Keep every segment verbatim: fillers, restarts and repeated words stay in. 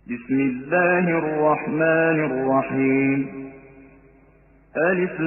بسم الله الرحمن الرحيم. ألف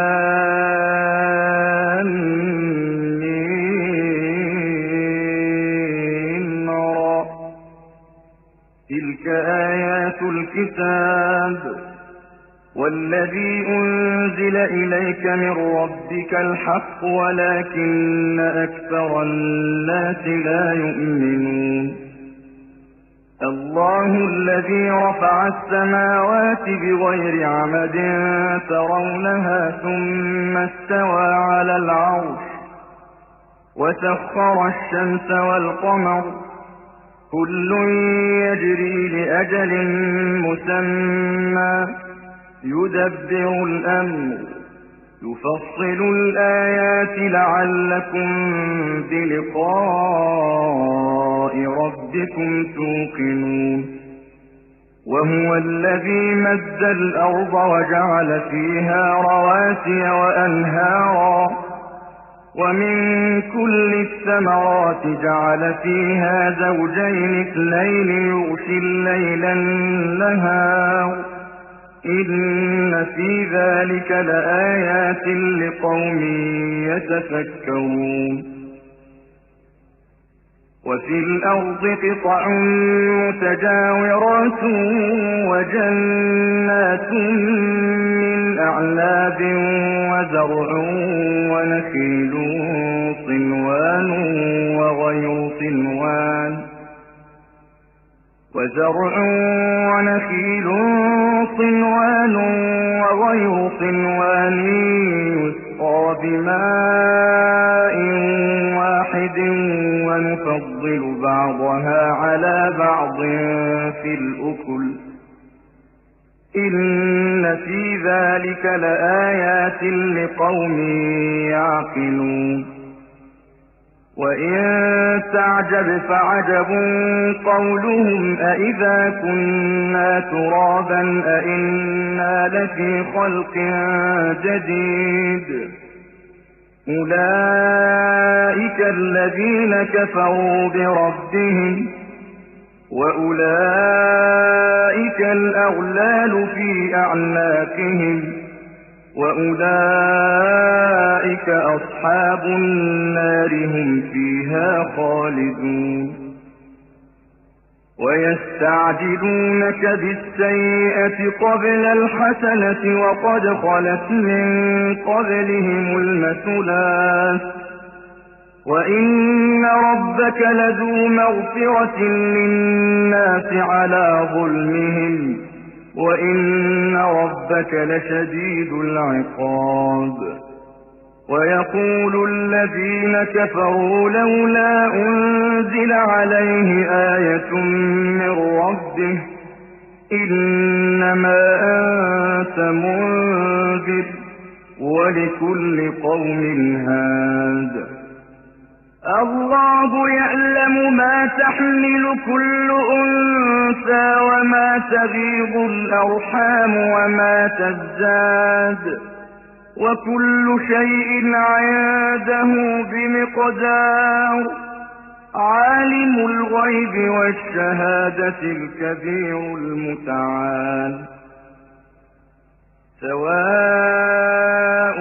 لام ميم را. تلك آيات الكتاب والذي أنزل إليك من ربك الحق ولكن أكثر الناس لا يؤمنون. الله الذي رفع السماوات بغير عمد ترونها ثم استوى على العرش وسخر الشمس والقمر كل يجري لأجل مسمى يدبر الأمر يفصل الآيات لعلكم بلقاء ربكم توقنون. وهو الذي مد الأرض وجعل فيها رواسي وأنهارا ومن كل الثمرات جعل فيها زوجين اثنين يغشي الليل النهار إن في ذلك لآيات لقوم يتفكرون. وفي الأرض قطع متجاورات وجنات من أعناب وزرع ونخيل صنوان وغير صنوان وزرع ونخيل صنوان وغير صنوان يسقى بماء واحد ونفضل بعضها على بعض في الأكل إن في ذلك لآيات لقوم يعقلون. وإن تعجب فعجب قولهم أإذا كنا ترابا أإنا لفي خلق جديد أولئك الذين كفروا بربهم وأولئك الأغلال في أعناقهم وأولئك أصحاب النار هم فيها خالدون. ويستعجلونك بالسيئة قبل الحسنة وقد خلت من قبلهم المثلات وإن ربك لذو مغفرة للناس على ظلمهم وإن ربك لشديد العقاب. ويقول الذين كفروا لولا أنزل عليه آية من ربه إنما أنت منذر ولكل قوم هاد. الله يعلم ما تحمل كل أنثى وما تغيض الأرحام وما تزداد وكل شيء عنده بمقدار. عالم الغيب والشهادة الكبير المتعال. سواء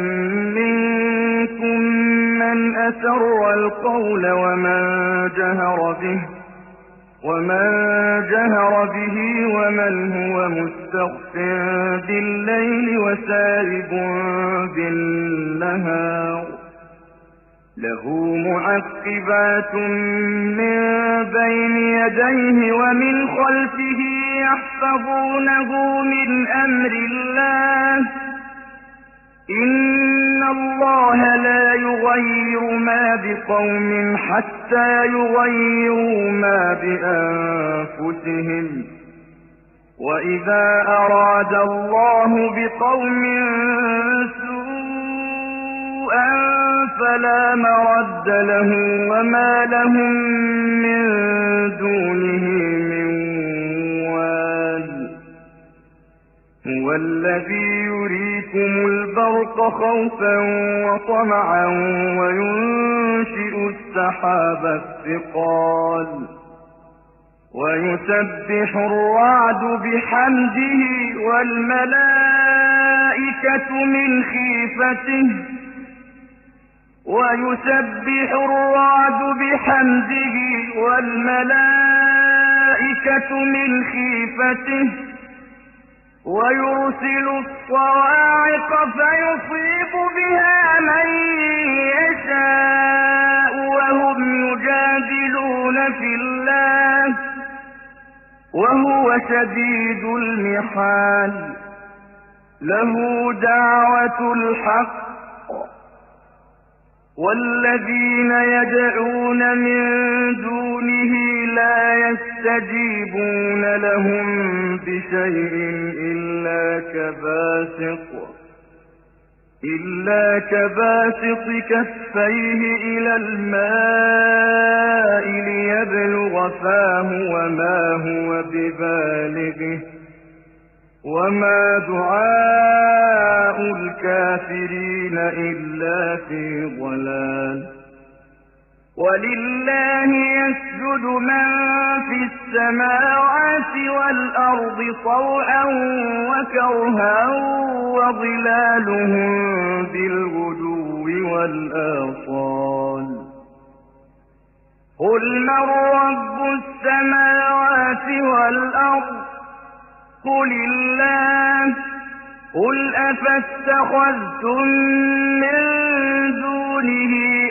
منكم من أسر القول ومن جهر به ومن جهر به ومن هو مستخف بالليل وسارب بالنهار له معقبات من بين يديه ومن خلفه يحفظونه من أمر الله إن الله لا يغير ما بقوم حتى يغيروا ما بأنفسهم وإذا أراد الله بقوم سوءا فلا مرد له وما لهم من دونه من وال. هو الذي يريكم البرق خوفا وطمعا وينشئ السحاب الثقال ويسبح الرعد بحمده والملائكة من خيفته ويسبح الرعد بحمده والملائكة من خيفته ويرسل الصواعق فيصيب بها من يشاء وهم يجادلون في الله وهو شديد المحال له دعوة الحق والذين يدعون من دونه لا يستجيبون لهم بشيء إلا كباسط إلا كباسط كفيه إلى الماء ليبلغ فاه وما هو ببالغه وما دعاء الكافرين إلا في ضلال ولله يسجد من في السماوات والأرض طوعا وكرها وظلالهم بالغدو والآصال قل من رب السماوات والأرض قل الله قل أفاتخذتم من دونه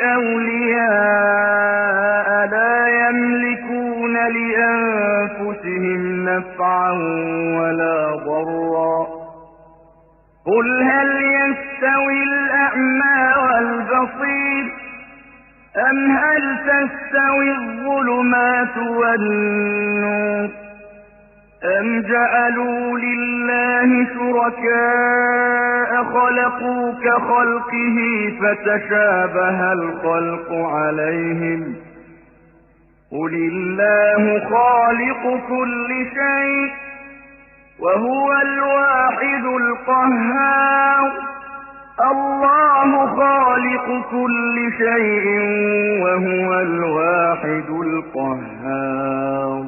أولياء لا يملكون لأنفسهم نفعا ولا ضرا قل هل يستوي الأعمى والبصير أم هل تستوي الظلمات والنور أم جعلوا لله شركاء خلقوا كخلقه فتشابه الخلق عليهم قل الله خالق كل شيء وهو الواحد القهار الله خالق كل شيء وهو الواحد القهار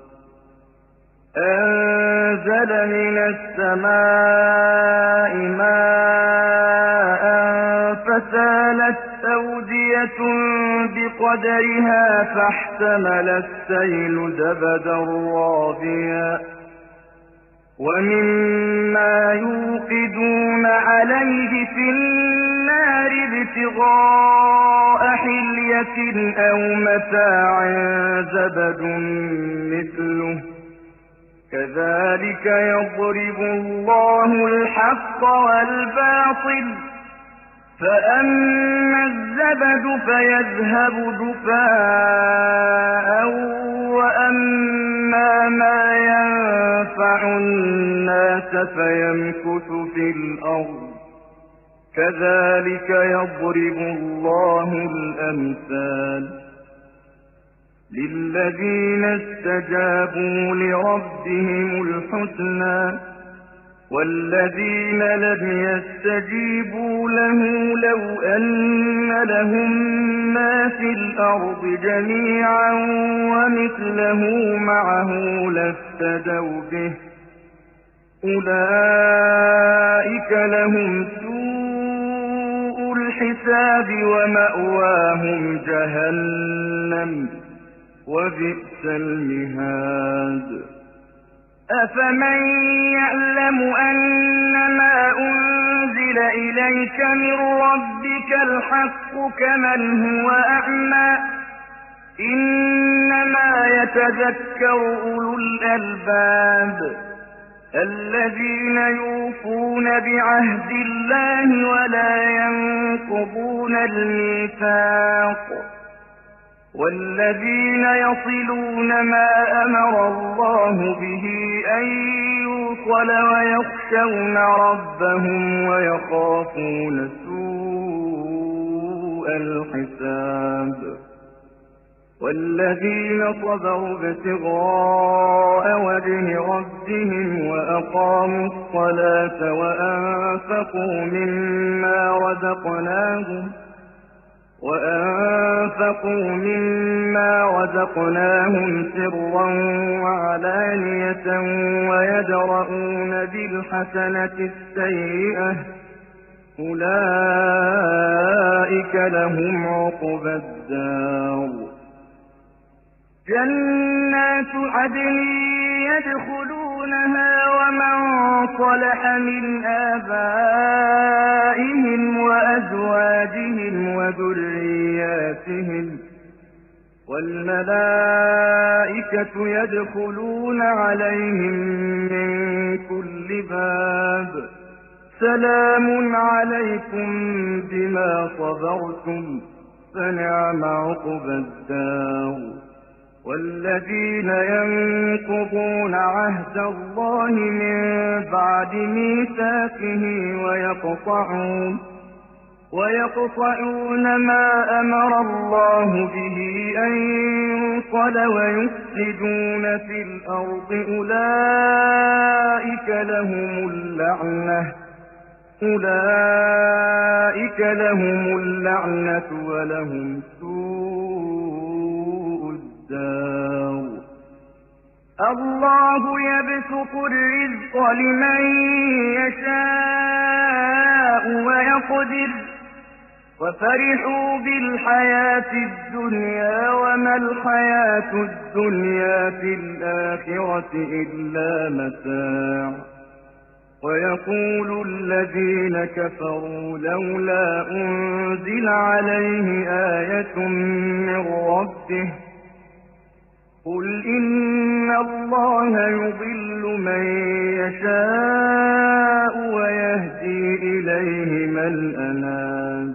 أنزل من السماء ماء فسالت أودية بقدرها فاحتمل السيل زبدا رابيا ومما يوقدون عليه في النار ابتغاء حلية أو متاع زبد مثله كذلك يضرب الله الحق والباطل فأما الزبد فيذهب دفاء وأما ما ينفع الناس فيمكث في الأرض كذلك يضرب الله الأمثال للذين استجابوا لربهم الحسنى والذين لم يستجيبوا له لو أن لهم ما في الأرض جميعا ومثله معه لافتدوا به أولئك لهم سوء الحساب ومأواهم جهنم وبئس المهاد أفمن يعلم أنما أنزل إليك من ربك الحق كمن هو أعمى إنما يتذكر أولو الألباب الذين يوفون بعهد الله ولا ينقضون الميثاق والذين يصلون ما أمر الله به أن يوصل ويخشون ربهم ويخافون سوء الحساب والذين صبروا ابتغاء وجه ربهم وأقاموا الصلاة وأنفقوا مما رزقناهم وأنفقوا مما رزقناهم سرا علانية ويدرؤون بالحسنة السيئة أولئك لهم عقبى الدار جنات عدن يدخلونها ومن صلح من آبائهم وأزواجهم وذرياتهم والملائكة يدخلون عليهم من كل باب سلام عليكم بما صبرتم فنعم عقبى الدار والذين ينقضون عهد الله من بعد ميثاقه ويقطعون ويقطعون ما أمر الله به أن يوصل ويفسدون في الأرض أولئك لهم اللعنة أولئك لهم اللعنة ولهم سوء الدار الله يبسط الرزق لمن يشاء ويقدر وفرحوا بالحياة الدنيا وما الحياة الدنيا في الآخرة إلا متاع ويقول الذين كفروا لولا أنزل عليه آية من ربه قل إن الله يضل من يشاء ويهدي إليه من أناب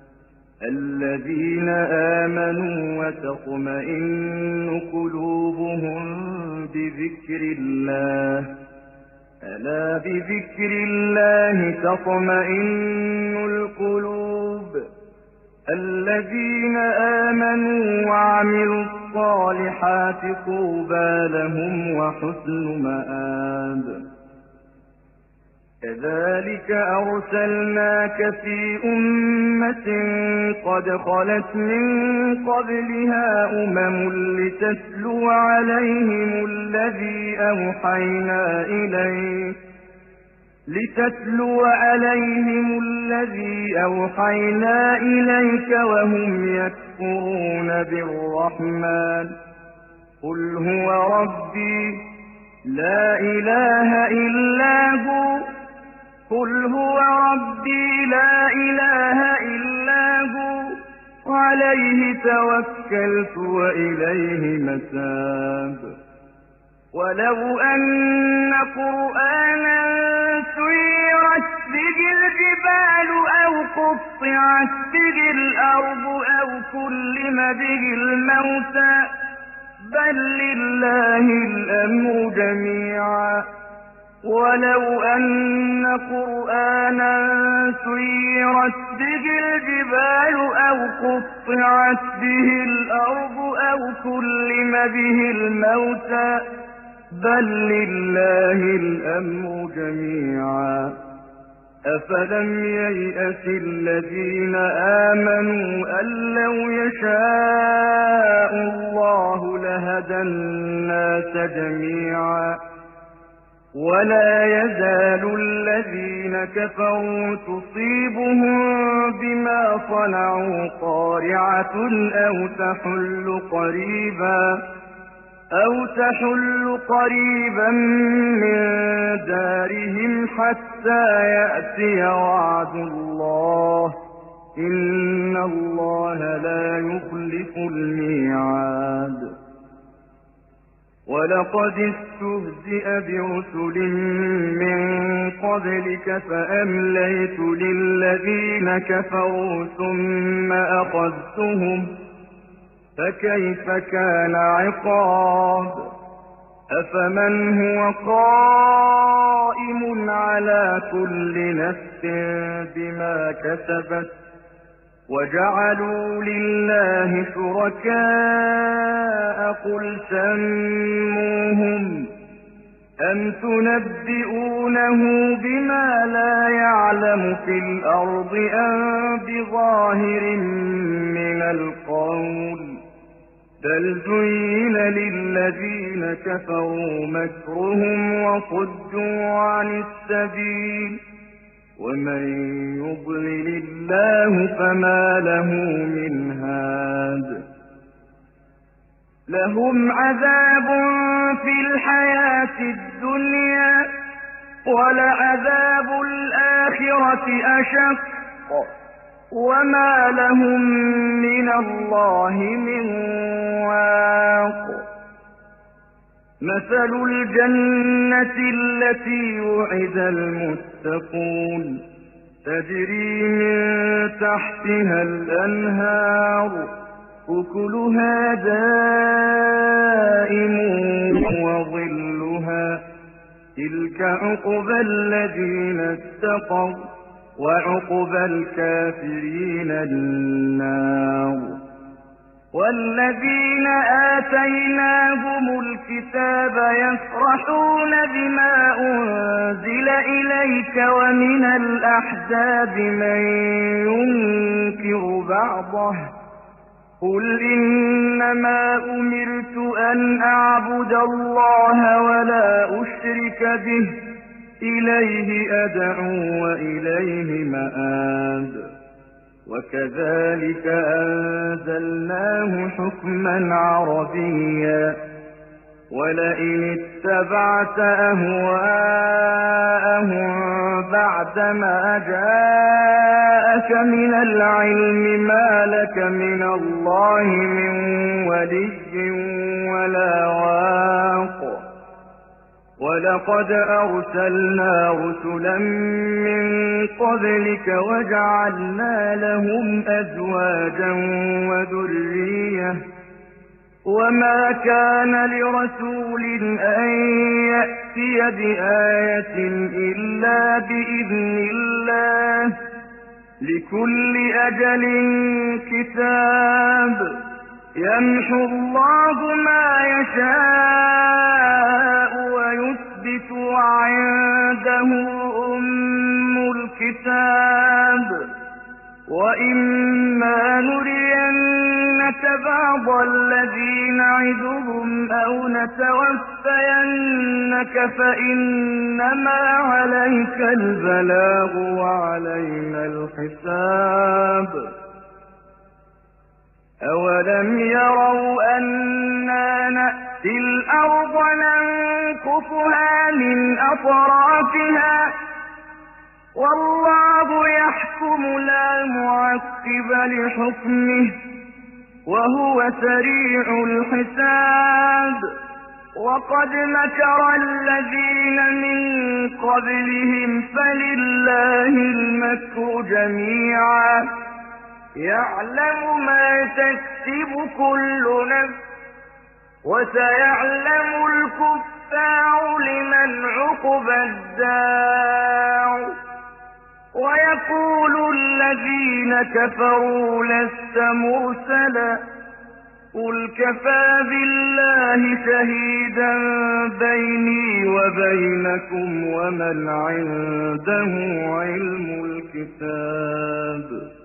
الذين آمنوا وتطمئن قلوبهم بذكر الله ألا بذكر الله تطمئن القلوب الذين آمنوا وعملوا الصالحات طوبى لهم وحسن مآب كذلك أرسلناك في أمة قد خلت من قبلها أمم لتتلو عليهم الذي أوحينا إليك لتتلو عليهم الذي أوحينا إليك وهم يكفرون بالرحمن قل هو ربي لا إله إلا هو قل هو ربي لا إله إلا هو عليه توكلت وإليه متاب ولو أن قرآنا سيرت به الجبال أو قطعت به الأرض أو كلم به الموتى بل لله الأمر جميعا ولو أن قرآنا سيرت به الجبال أو قطعت به الأرض أو كلم به الموتى بل لله الأمر جميعا أفلم ييأس الذين آمنوا أن لو يشاء الله لهدى الناس جميعا ولا يزال الذين كفروا تصيبهم بما صنعوا قارعة أو تحل قريبا أو تحل قريبا من دارهم حتى يأتي وعد الله إن الله لا يخلف الميعاد ولقد استهزئ برسل من قبلك فأمليت للذين كفروا ثم أخذتهم فكيف كان عقاب أفمن هو قائم على كل نفس بما كسبت وجعلوا لله شركاء قل سموهم أم تنبئونه بما لا يعلم في الأرض أم بظاهر من القول بل زين للذين كفروا مكرهم وصدوا عن السبيل ومن يضلل الله فما له من هاد لهم عذاب في الحياة الدنيا ولعذاب الآخرة أشق وما لهم من الله من واق مثل الجنة التي وعد المتقون تجري من تحتها الأنهار أكلها دائم وظلها تلك عقبى الذين اتقوا وعقبى الكافرين النار والذين آتيناهم الكتاب يفرحون بما أنزل إليك ومن الأحزاب من ينكر بعضه قل إنما أمرت أن أعبد الله ولا أشرك به إليه أدعو وإليه مآب وكذلك أنزلناه حكما عربيا ولئن اتبعت أهواءهم بعدما جاءك من العلم ما لك من الله من ولي ولا واق ولقد أرسلنا رسلا من قبلك وجعلنا لهم أزواجا وذرية وما كان لرسول أن يأتي بآية إلا بإذن الله لكل أجل كتاب يمحو الله ما يشاء ويثبت وعنده أم الكتاب وإما نرينك بعض الذي نعدهم أو نتوفينك فإنما عليك البلاغ وعلينا الحساب أولم يروا أنا نأتي الأرض ننقصها من أطرافها والله يحكم لا معقب لحكمه وهو سريع الحساب وقد مكر الذين من قبلهم فلله المكر جميعا يعلم ما تكسب كل نفس وسيعلم الكفار لمن عقبى الدار ويقول الذين كفروا لست مرسلا قل كفى بالله شهيدا بيني وبينكم ومن عنده علم الكتاب